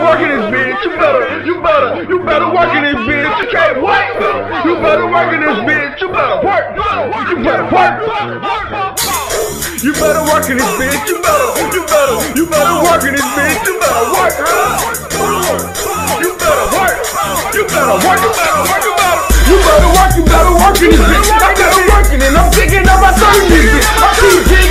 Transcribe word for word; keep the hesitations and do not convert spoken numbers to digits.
work in this bitch. You better, you better, you better work in this bitch. You can't wait. You better work in this bitch. You better work. You better work. You better work in this bitch. You better, you better, you better work in this bitch. You better work. You better work. You better work. You better work. You better. You better work. You better work in this bitch. I better working and I'm thinking about thirty bitch. I keep